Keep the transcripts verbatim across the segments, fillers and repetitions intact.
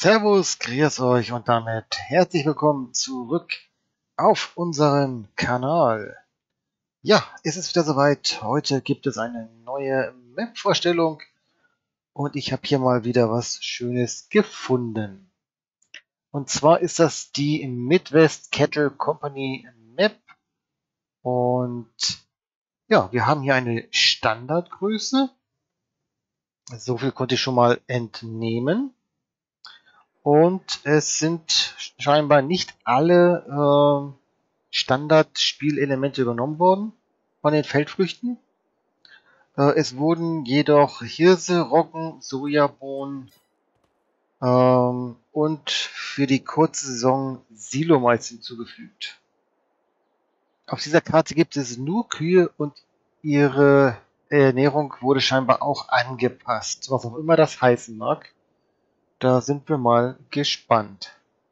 Servus, grüß euch und damit herzlich willkommen zurück auf unserem Kanal. Ja, es ist wieder soweit. Heute gibt es eine neue Map-Vorstellung und ich habe hier mal wieder was Schönes gefunden. Und zwar ist das die Midwest Cattle Company Map und ja, wir haben hier eine Standardgröße. So viel konnte ich schon mal entnehmen. Und es sind scheinbar nicht alle äh, Standardspielelemente übernommen worden von den Feldfrüchten. Äh, es wurden jedoch Hirse, Roggen, Sojabohnen ähm, und für die kurze Saison Silomais hinzugefügt. Auf dieser Karte gibt es nur Kühe und ihre Ernährung wurde scheinbar auch angepasst, was auch immer das heißen mag. Da sind wir mal gespannt.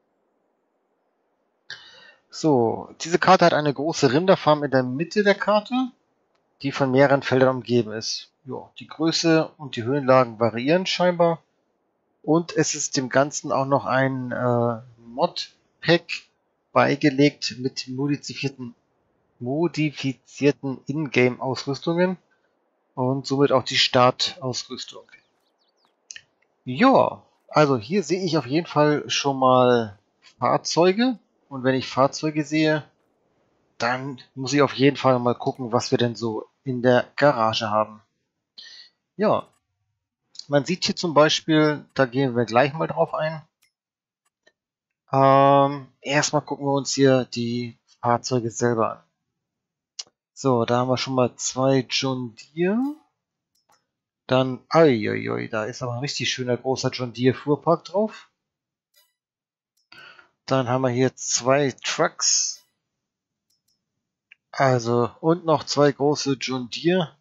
So, diese Karte hat eine große Rinderfarm in der Mitte der Karte, die von mehreren Feldern umgeben ist. Ja, die Größe und die Höhenlagen variieren scheinbar. Und es ist dem Ganzen auch noch ein äh, Mod-Pack beigelegt mit modifizierten, modifizierten Ingame-Ausrüstungen und somit auch die Startausrüstung. Ja, also hier sehe ich auf jeden Fall schon mal Fahrzeuge. Und wenn ich Fahrzeuge sehe, dann muss ich auf jeden Fall mal gucken, was wir denn so in der Garage haben. Ja, man sieht hier zum Beispiel, da gehen wir gleich mal drauf ein. Ähm, erstmal gucken wir uns hier die Fahrzeuge selber an. So, da haben wir schon mal zwei John Deere. Dann, uiuiui, da ist aber ein richtig schöner großer John Deere Fuhrpark drauf. Dann haben wir hier zwei Trucks. Also, und noch zwei große John Deere.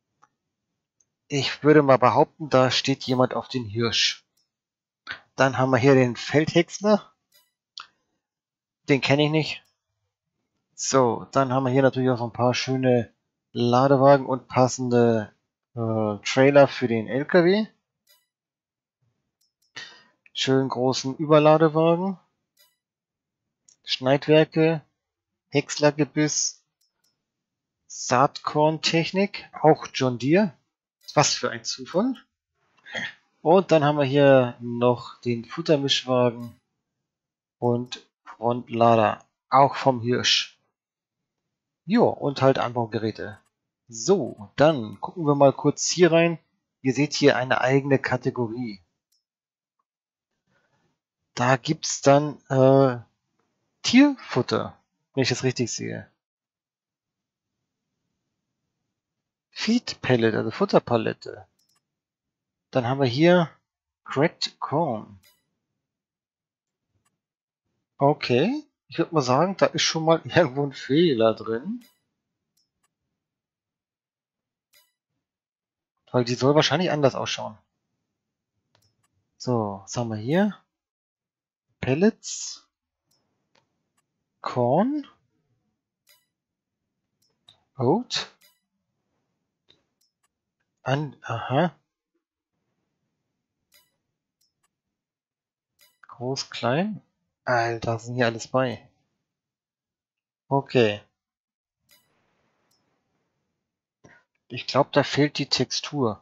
Ich würde mal behaupten, da steht jemand auf den Hirsch. Dann haben wir hier den Feldhäcksler. Den kenne ich nicht. So, dann haben wir hier natürlich auch so ein paar schöne Ladewagen und passende äh, Trailer für den L K W. Schön großen Überladewagen. Schneidwerke. Häckslergebiss. Saatkorntechnik. Auch John Deere. Was für ein Zufall. Und dann haben wir hier noch den Futtermischwagen und Frontlader. Auch vom Hirsch. Jo, und halt Anbaugeräte. So, dann gucken wir mal kurz hier rein. Ihr seht hier eine eigene Kategorie. Da gibt's dann äh, Tierfutter, wenn ich das richtig sehe. Feed Pellet, also Futterpalette. Dann haben wir hier Cracked Corn. Okay, ich würde mal sagen, da ist schon mal irgendwo ein Fehler drin. Weil die soll wahrscheinlich anders ausschauen. So, was haben wir hier? Pellets. Corn. Oat. An, aha. Groß, klein. Alter, sind hier alles bei. Okay. Ich glaube, da fehlt die Textur.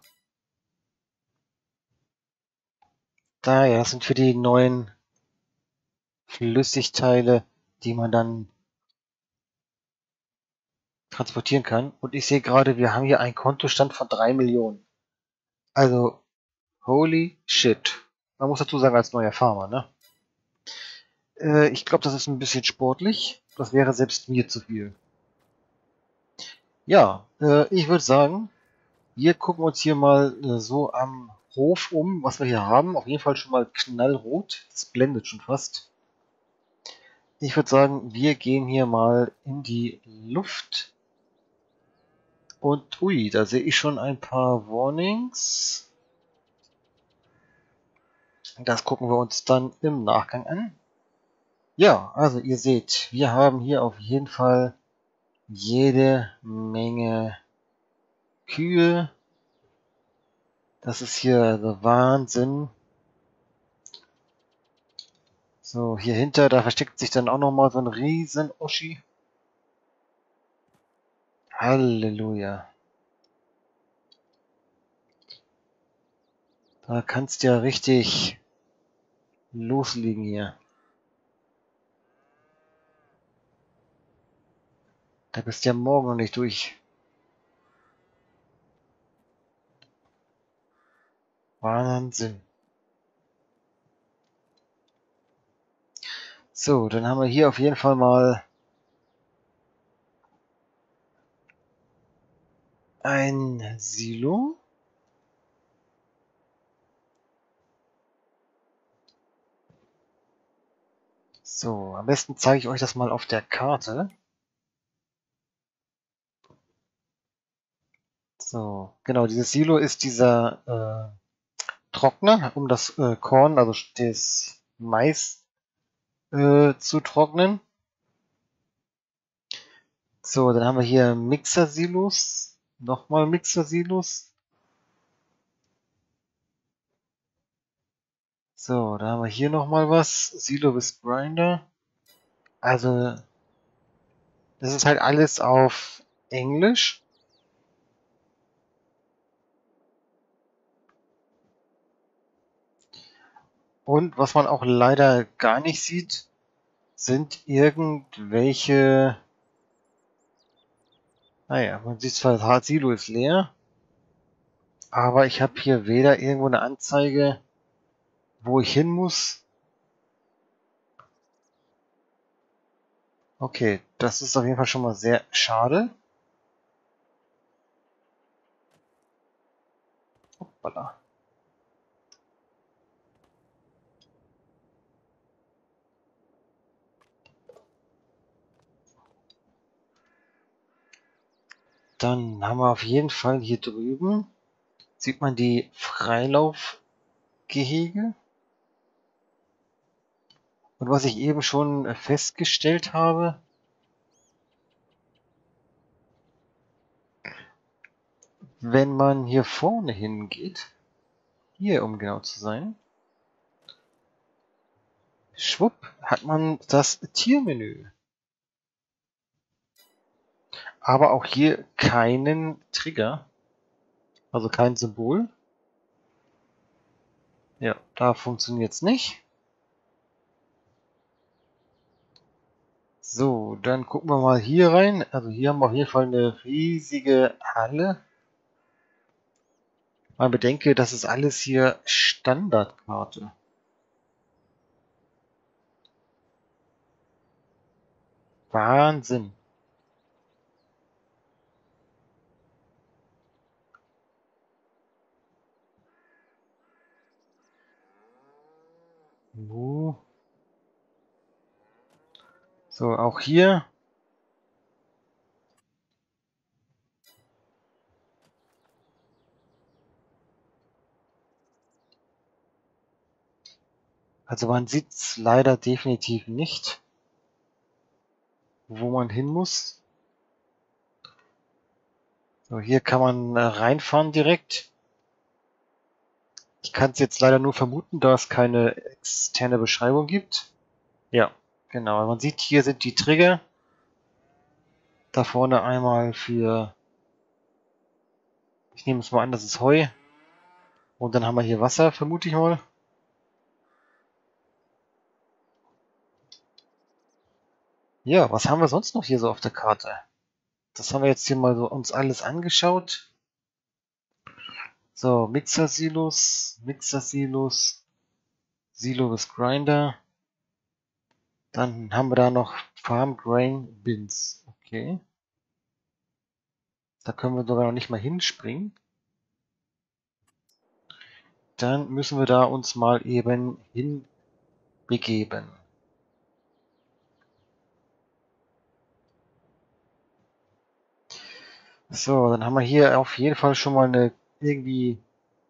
Da, ja, das sind für die neuen Flüssigteile, die man dann transportieren kann. Und ich sehe gerade, wir haben hier einen Kontostand von drei Millionen. Also, holy shit. Man muss dazu sagen, als neuer Farmer, ne? Äh, ich glaube, das ist ein bisschen sportlich. Das wäre selbst mir zu viel. Ja, äh, ich würde sagen, wir gucken uns hier mal äh, so am Hof um, was wir hier haben. Auf jeden Fall schon mal knallrot. Das blendet schon fast. Ich würde sagen, wir gehen hier mal in die Luft. Und ui, da sehe ich schon ein paar Warnings. Das gucken wir uns dann im Nachgang an. Ja, also ihr seht, wir haben hier auf jeden Fall jede Menge Kühe. Das ist hier der Wahnsinn. So, hier hinter, da versteckt sich dann auch nochmal so ein riesen Oschi. Halleluja. Da kannst du ja richtig loslegen hier. Da bist du ja morgen noch nicht durch. Wahnsinn. So, dann haben wir hier auf jeden Fall mal ein Silo. So, am besten zeige ich euch das mal auf der Karte. So, genau, dieses Silo ist dieser äh, Trockner, um das äh, Korn, also das Mais äh, zu trocknen. So, dann haben wir hier Mixer-Silos. Nochmal Mixer-Silos. So, da haben wir hier nochmal was. Silo with Grinder. Also, das ist halt alles auf Englisch. Und was man auch leider gar nicht sieht, sind irgendwelche... Naja, man sieht zwar, das Silo ist leer, aber ich habe hier weder irgendwo eine Anzeige, wo ich hin muss. Okay, das ist auf jeden Fall schon mal sehr schade. Hoppala. Dann haben wir auf jeden Fall hier drüben, sieht man die Freilaufgehege. Und was ich eben schon festgestellt habe, wenn man hier vorne hingeht, hier um genau zu sein, schwupp, hat man das Tiermenü. Aber auch hier keinen Trigger, also kein Symbol. Ja, da funktioniert es nicht. So, dann gucken wir mal hier rein. Also hier haben wir auf jeden Fall eine riesige Halle. Man bedenke, das ist alles hier Standardkarte. Wahnsinn. Uh. So, auch hier. Also man sieht es leider definitiv nicht, wo man hin muss. So, hier kann man äh, reinfahren direkt. Ich kann es jetzt leider nur vermuten, da es keine externe Beschreibung gibt. Ja, genau. Man sieht, hier sind die Trigger. Da vorne einmal für, ich nehme es mal an, das ist Heu. Und dann haben wir hier Wasser, vermute ich mal. Ja, was haben wir sonst noch hier so auf der Karte? Das haben wir jetzt hier mal so uns alles angeschaut. So, Mixer-Silos, Mixer-Silos, Silo with Grinder. Dann haben wir da noch Farm Grain Bins. Okay. Da können wir sogar noch nicht mal hinspringen. Dann müssen wir da uns mal eben hinbegeben. So, dann haben wir hier auf jeden Fall schon mal eine irgendwie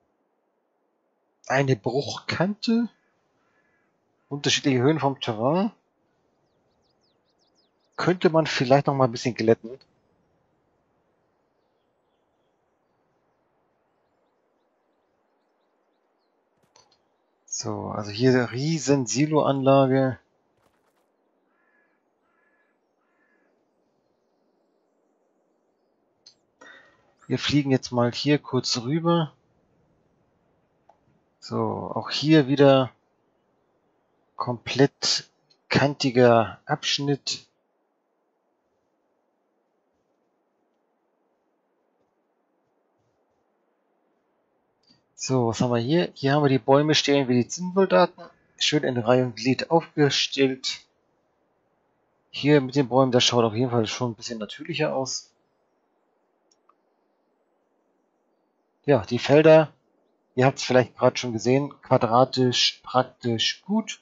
eine Bruchkante. Unterschiedliche Höhen vom Terrain. Könnte man vielleicht noch mal ein bisschen glätten. So, also hier eine riesen Siloanlage. Wir fliegen jetzt mal hier kurz rüber. So, auch hier wieder komplett kantiger Abschnitt. So, was haben wir hier? Hier haben wir die Bäume stehen wie die Zinnsoldaten. Schön in Reihe und Glied aufgestellt. Hier mit den Bäumen, das schaut auf jeden Fall schon ein bisschen natürlicher aus. Ja, die Felder, ihr habt es vielleicht gerade schon gesehen, quadratisch praktisch gut.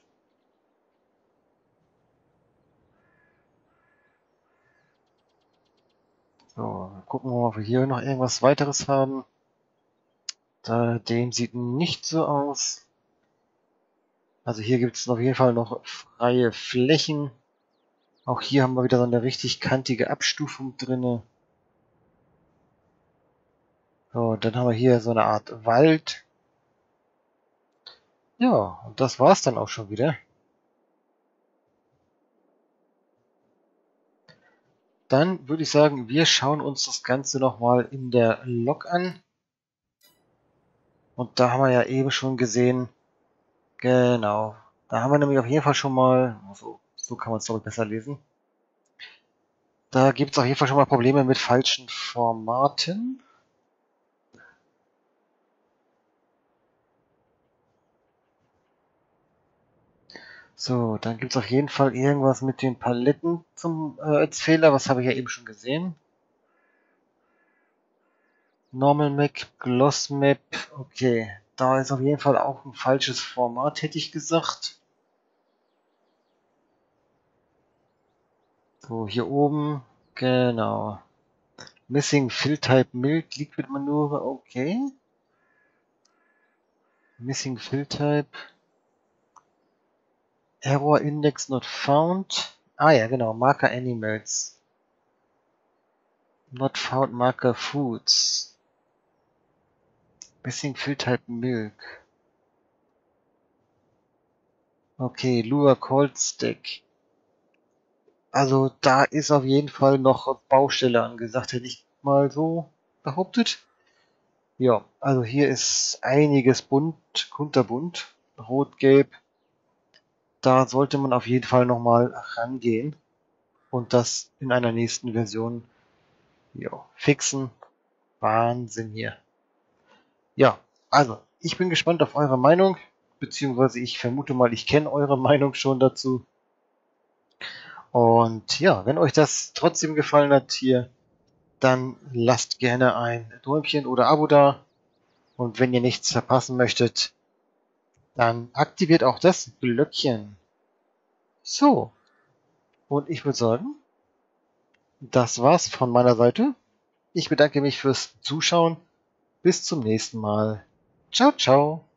So, gucken wir mal, ob wir hier noch irgendwas weiteres haben. Da, dem sieht nicht so aus. Also hier gibt es auf jeden Fall noch freie Flächen. Auch hier haben wir wieder so eine richtig kantige Abstufung drinne. So, dann haben wir hier so eine Art Wald. Ja, und das war's dann auch schon wieder. Dann würde ich sagen, wir schauen uns das Ganze nochmal in der Log an. Und da haben wir ja eben schon gesehen, genau, da haben wir nämlich auf jeden Fall schon mal, also, so kann man es doch besser lesen. Da gibt es auf jeden Fall schon mal Probleme mit falschen Formaten. So, dann gibt es auf jeden Fall irgendwas mit den Paletten zum, äh, als Fehler. Was habe ich ja eben schon gesehen? Normal Map, Gloss Map. Okay, da ist auf jeden Fall auch ein falsches Format, hätte ich gesagt. So, hier oben. Genau. Missing Fill Type Milk, Liquid Manure. Okay. Missing Fill Type. Error Index not found. Ah ja, genau. Marker Animals. Not found Marker Foods. Missing Fill Type Milk. Okay, Lure Cold Stack. Also da ist auf jeden Fall noch Baustelle angesagt, hätte ich mal so behauptet. Ja, also hier ist einiges bunt, kunterbunt, rot, gelb. Da sollte man auf jeden Fall nochmal rangehen und das in einer nächsten Version jo, fixen. Wahnsinn hier. Ja, also ich bin gespannt auf eure Meinung, beziehungsweise ich vermute mal, ich kenne eure Meinung schon dazu. Und ja, wenn euch das trotzdem gefallen hat hier, dann lasst gerne ein Däumchen oder Abo da. Und wenn ihr nichts verpassen möchtet, dann aktiviert auch das Glöckchen. So, und ich würde sagen, das war's von meiner Seite. Ich bedanke mich fürs Zuschauen. Bis zum nächsten Mal. Ciao, ciao.